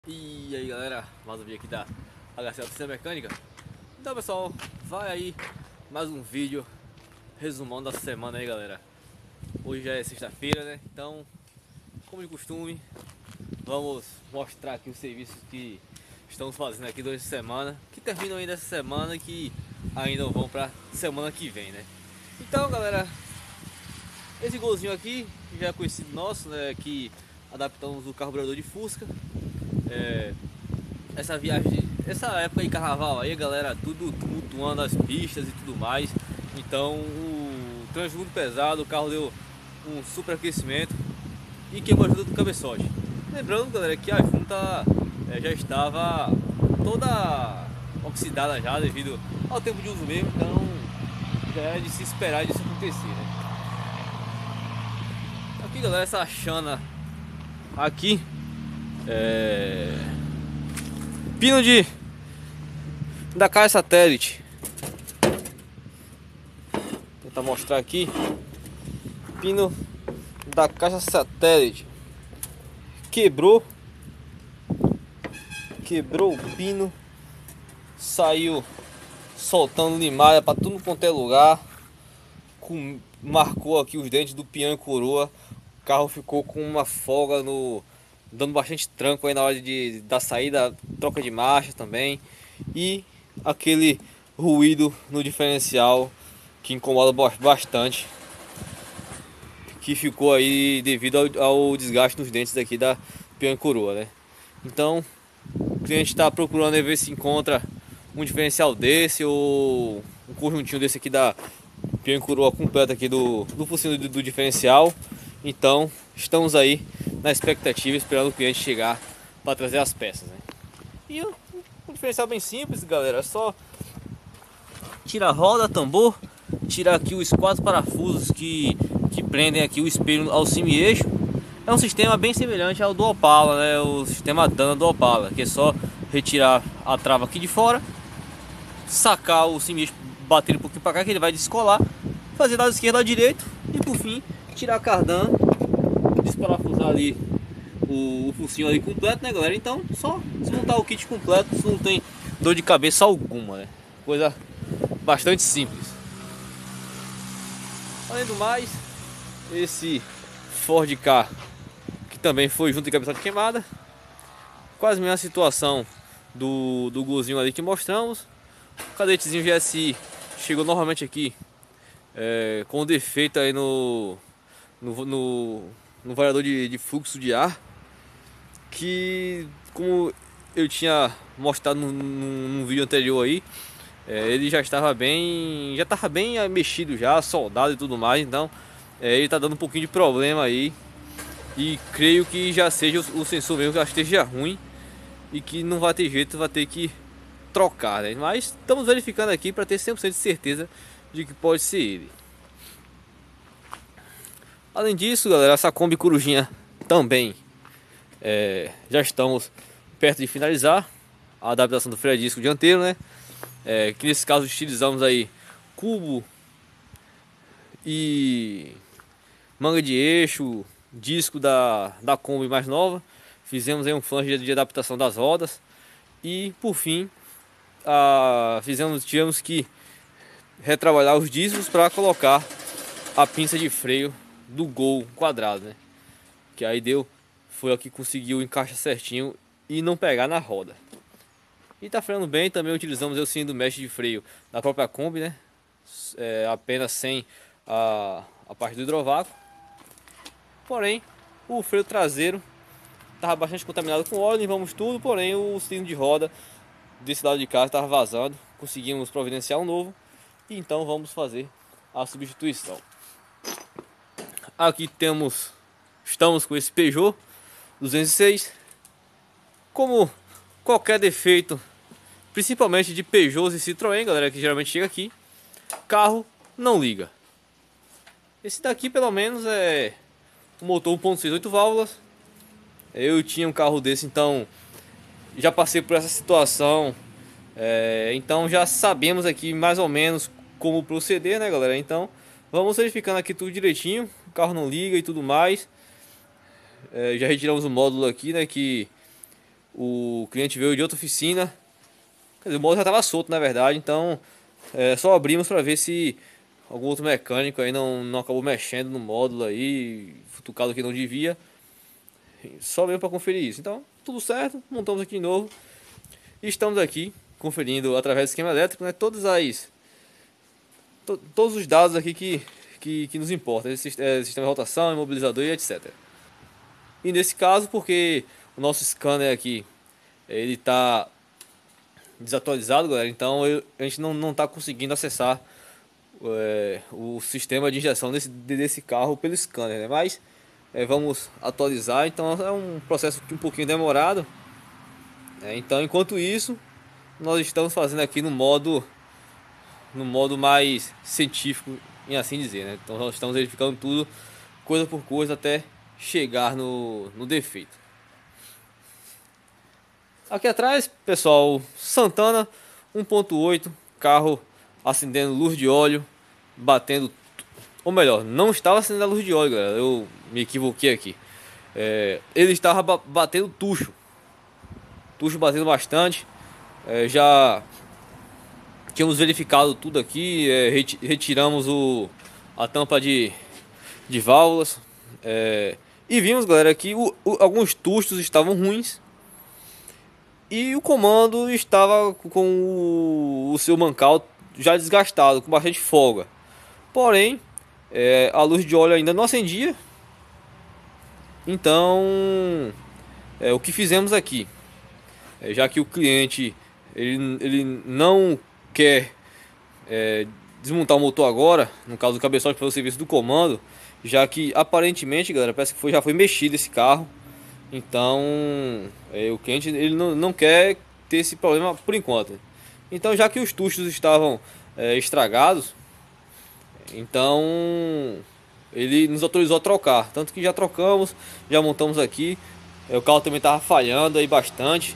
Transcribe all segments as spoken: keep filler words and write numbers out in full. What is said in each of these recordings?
E aí galera, mais um vídeo aqui da H C Oficina Mecânica. Então pessoal, vai aí mais um vídeo resumão da semana aí galera. Hoje já é sexta-feira, né? Então, como de costume, vamos mostrar aqui os serviços que estamos fazendo aqui durante a semana, que terminam ainda essa semana e que ainda vão pra semana que vem, né? Então galera, esse golzinho aqui já é conhecido nosso, né? Que adaptamos o carburador de Fusca. É, essa viagem, essa época de carnaval aí, galera, tudo tumultuando as pistas e tudo mais. Então o trânsito muito pesado, o carro deu um superaquecimento e queimou a ajuda do cabeçote. Lembrando, galera, que a junta é, já estava toda oxidada já devido ao tempo de uso mesmo, então já era de se esperar disso acontecer, né? Aqui, galera, essa chana aqui é pino de da caixa satélite. Vou tentar mostrar aqui. Pino da caixa satélite quebrou. Quebrou o pino. Saiu soltando limalha para tudo quanto é lugar. Com, marcou aqui os dentes do pião e coroa. O carro ficou com uma folga no, dando bastante tranco aí na hora de, da saída, troca de marcha também. E aquele ruído no diferencial que incomoda bastante, que ficou aí devido ao, ao desgaste nos dentes aqui da pião e coroa, né? Então o cliente está procurando ver se encontra um diferencial desse ou um conjuntinho desse aqui da pião e coroa completa aqui do, do focinho do, do diferencial. Então estamos aí na expectativa, esperando o cliente chegar para trazer as peças, né? E um, um diferencial bem simples, galera, é só tirar a roda, tambor, tirar aqui os quatro parafusos que, que prendem aqui o espelho ao cima-eixo. É um sistema bem semelhante ao do Opala, né? O sistema Dana do Opala, que é só retirar a trava aqui de fora, sacar o cima-eixo, bater um pouquinho para cá que ele vai descolar, fazer lado esquerdo ao direito e por fim tirar a cardan, desparafusar ali o, o focinho ali completo, né, galera? Então só desmontar o kit completo, não tem dor de cabeça alguma, né? Coisa bastante simples. Além do mais, esse Ford Ka, que também foi junto de cabeçote queimada, quase a mesma situação do, do golzinho ali que mostramos. O cadetezinho G S I chegou novamente aqui é, com defeito aí no no, no, no variador de, de fluxo de ar, que, como eu tinha mostrado num, num vídeo anterior aí, é, ele já estava bem já estava bem mexido já, soldado e tudo mais. Então é, ele está dando um pouquinho de problema aí, e creio que já seja o, o sensor mesmo que já esteja ruim e que não vai ter jeito, vai ter que trocar, né? Mas estamos verificando aqui para ter cem por cento de certeza de que pode ser ele. Além disso, galera, essa Kombi Corujinha também é, já estamos perto de finalizar a adaptação do freio a disco dianteiro, né? É, que nesse caso utilizamos aí cubo e manga de eixo, disco da, da Kombi mais nova. Fizemos aí um flange de adaptação das rodas e por fim a, fizemos, tivemos que retrabalhar os discos para colocar a pinça de freio do Gol quadrado, né? Que aí deu, foi o que conseguiu encaixar certinho e não pegar na roda. E tá freando bem. Também utilizamos o cilindro mesh de freio da própria Kombi, né? É, apenas sem a, a parte do hidrovácuo. Porém, o freio traseiro estava bastante contaminado com óleo, limpamos tudo. Porém, o cilindro de roda desse lado de cá estava vazando. Conseguimos providenciar um novo e então vamos fazer a substituição. Aqui temos, estamos com esse Peugeot duzentos e seis. Como qualquer defeito, principalmente de Peugeot e Citroën, galera, que geralmente chega aqui, carro não liga. Esse daqui pelo menos é um motor um ponto seis, oito válvulas. Eu tinha um carro desse, então já passei por essa situação. É, então já sabemos aqui mais ou menos como proceder, né, galera? Então vamos verificando aqui tudo direitinho. O carro não liga e tudo mais. É, já retiramos o módulo aqui, né, que O cliente veio de outra oficina. Quer dizer, o modo já estava solto, na verdade, então é, só abrimos para ver se algum outro mecânico aí não, não acabou mexendo no módulo aí, futucado que não devia. Só mesmo para conferir isso. Então, tudo certo, montamos aqui de novo. E estamos aqui conferindo através do esquema elétrico, né, todas as, to, todos os dados aqui que, que, que nos importam. Esse, é, sistema de rotação, imobilizador e etcétera. E nesse caso, porque o nosso scanner aqui, ele está desatualizado, galera, então eu, a gente não não está conseguindo acessar é, o sistema de injeção desse, desse carro pelo scanner, né? Mas é, vamos atualizar, então é um processo um pouquinho demorado, né? Então, enquanto isso, nós estamos fazendo aqui no modo no modo mais científico, em assim dizer, né? Então nós estamos verificando tudo coisa por coisa até chegar no, no defeito. Aqui atrás, pessoal, Santana um ponto oito, carro acendendo luz de óleo, batendo, ou melhor, não estava acendendo a luz de óleo, galera, eu me equivoquei aqui. É, ele estava ba batendo tucho, tucho batendo bastante. É, já tínhamos verificado tudo aqui, é, retiramos o, a tampa de, de válvulas, é, e vimos, galera, que o, o, alguns tuchos estavam ruins. E o comando estava com o, o seu mancal já desgastado, com bastante folga. Porém, é, a luz de óleo ainda não acendia. Então, é, o que fizemos aqui? É, já que o cliente ele, ele não quer é, desmontar o motor agora, no caso do cabeçote para o serviço do comando, já que aparentemente, galera, parece que foi, já foi mexido esse carro. Então, é, o cliente ele não, não quer ter esse problema por enquanto. Então, já que os tuchos estavam é, estragados, então ele nos autorizou a trocar. Tanto que já trocamos, já montamos aqui. É, o carro também estava falhando aí bastante.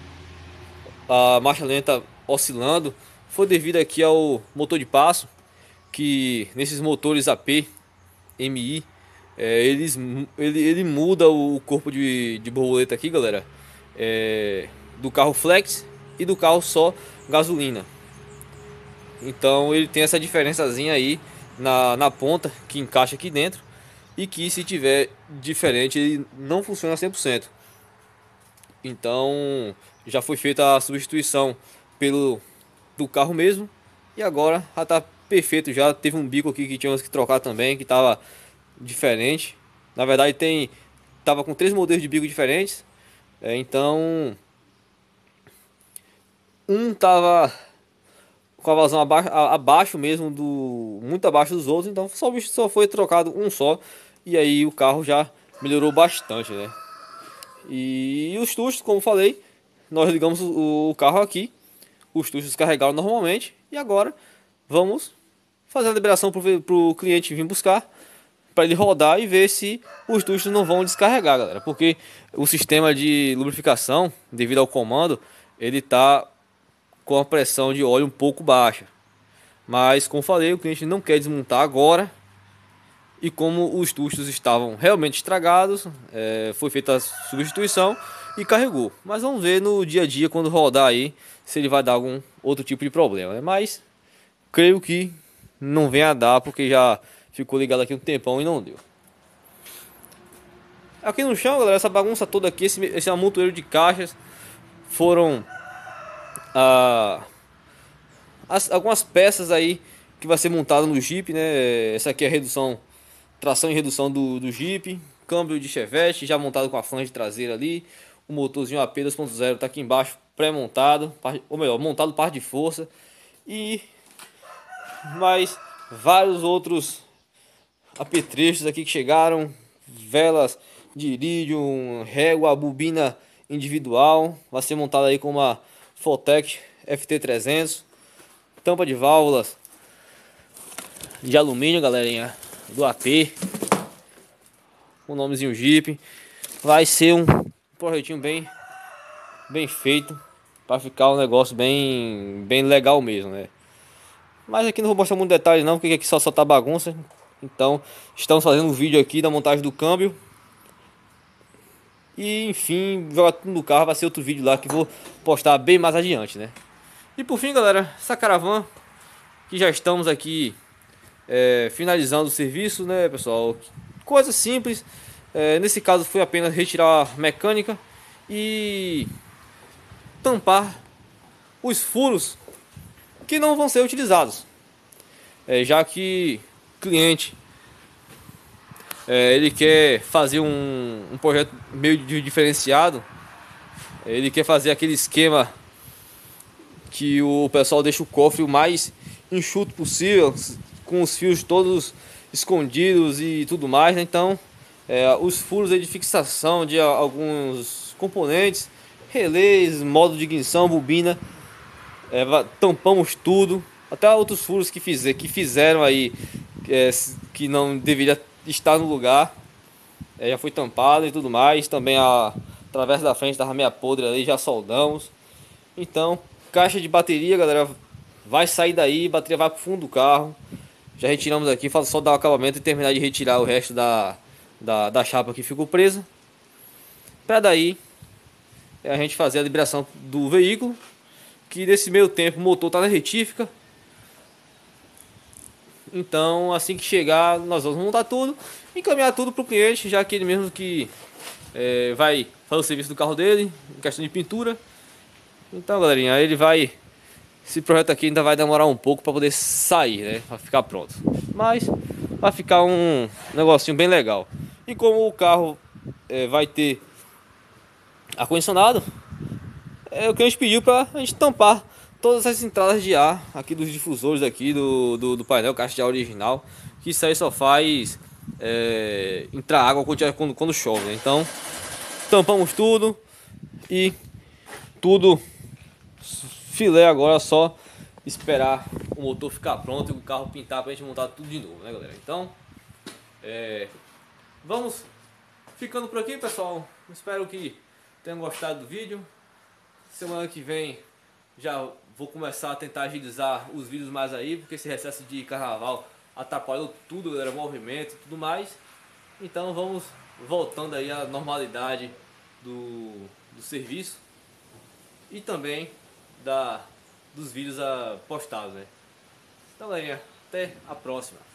A marcha lenta oscilando. Foi devido aqui ao motor de passo, que nesses motores A P, M I, É, eles, ele, ele muda o corpo de, de borboleta aqui, galera, é, do carro flex e do carro só gasolina. Então ele tem essa diferençazinha aí na, na ponta que encaixa aqui dentro, e que se tiver diferente ele não funciona cem por cento. Então já foi feita a substituição pelo do carro mesmo, e agora já tá perfeito. Já teve um bico aqui que tínhamos que trocar também, que tava diferente. Na verdade tem tava com três modelos de bico diferentes, é, então um tava com a vazão abaixo, abaixo mesmo do muito abaixo dos outros, então só só foi trocado um só, e aí o carro já melhorou bastante, né? E os tuchos, como falei, nós ligamos o, o carro aqui, os tuchos carregaram normalmente, e agora vamos fazer a liberação para o cliente vir buscar, para ele rodar e ver se os tuchos não vão descarregar, galera, porque o sistema de lubrificação, devido ao comando, ele tá com a pressão de óleo um pouco baixa. Mas, como falei, o cliente não quer desmontar agora, e como os tuchos estavam realmente estragados, é, foi feita a substituição e carregou. Mas vamos ver no dia a dia, quando rodar aí, se ele vai dar algum outro tipo de problema, né? Mas creio que não venha a dar, porque já ficou ligado aqui um tempão e não deu. Aqui no chão, galera, essa bagunça toda aqui, esse, esse amontoeiro de caixas, foram ah, as, algumas peças aí que vai ser montada no Jeep, né? Essa aqui é a redução, tração e redução do, do Jeep, câmbio de Chevette já montado com a flange traseira ali, o motorzinho A P dois ponto zero tá aqui embaixo pré-montado, ou melhor, montado parte de força, e mais vários outros apetrechos aqui que chegaram, velas de iridium, régua, bobina individual, vai ser montada aí com uma Fotec F T trezentos, tampa de válvulas de alumínio, galerinha, do A P, o nomezinho Jeep. Vai ser um projetinho bem bem feito, para ficar um negócio bem bem legal mesmo, né? Mas aqui não vou mostrar muito detalhe não, porque aqui só só tá bagunça. Então estamos fazendo um vídeo aqui da montagem do câmbio E enfim, jogar tudo no carro. Vai ser outro vídeo lá que vou postar bem mais adiante, né? E por fim, galera, essa caravana que já estamos aqui é, finalizando o serviço, né, pessoal? Coisa simples. É, nesse caso foi apenas retirar a mecânica e tampar os furos que não vão ser utilizados, é, já que o cliente é, ele quer fazer um, um projeto meio de diferenciado. Ele quer fazer aquele esquema que o pessoal deixa o cofre o mais enxuto possível, com os fios todos escondidos e tudo mais, né? Então é, os furos de fixação de alguns componentes, relés, modo de ignição, bobina, é, tampamos tudo, até outros furos que, fizer, que fizeram aí é, que não deveria estar no lugar, é, já foi tampado e tudo mais. Também a através da frente da meia podre ali, já soldamos. Então caixa de bateria, galera, vai sair daí, bateria vai pro fundo do carro. Já retiramos aqui, falta só dar o acabamento e terminar de retirar o resto da, da, da chapa que ficou presa, para daí a gente fazer a liberação do veículo. Que nesse meio tempo o motor está na retífica. Então assim que chegar nós vamos montar tudo, encaminhar tudo para o cliente, já que ele mesmo que é, vai fazer o serviço do carro dele, em questão de pintura. Então galerinha, ele vai... Esse projeto aqui ainda vai demorar um pouco para poder sair, né? Para ficar pronto. Mas vai ficar um negocinho bem legal. E como o carro é, vai ter ar-condicionado, é o que a gente pediu para a gente tampar todas as entradas de ar aqui dos difusores aqui do, do, do painel, caixa de ar original. Que isso aí só faz é, entrar água quando, quando chove, né? Então tampamos tudo e tudo filé. Agora é só esperar o motor ficar pronto e o carro pintar pra gente montar tudo de novo, né, galera? Então é, vamos ficando por aqui, pessoal. Espero que tenham gostado do vídeo. Semana que vem já vou começar a tentar agilizar os vídeos mais aí, porque esse recesso de carnaval atrapalhou tudo, galera, movimento e tudo mais. Então vamos voltando aí à normalidade do, do serviço e também da, dos vídeos a, postados, né? Então, galerinha, até a próxima.